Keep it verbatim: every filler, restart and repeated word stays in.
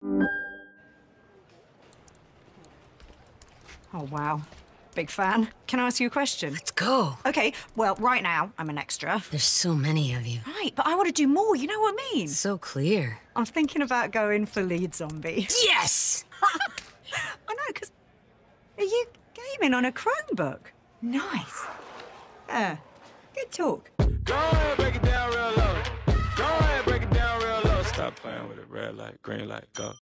Oh, wow. Big fan. Can I ask you a question? Let's go. Okay, well, right now, I'm an extra. There's so many of you. Right, but I want to do more, you know what I mean? So clear. I'm thinking about going for lead zombie. Yes! I know, because... Are you gaming on a Chromebook? Nice. Yeah, good talk. Go ahead, break it down real low. Go ahead, break it down real low. Stop playing with it. Red light, green light, go.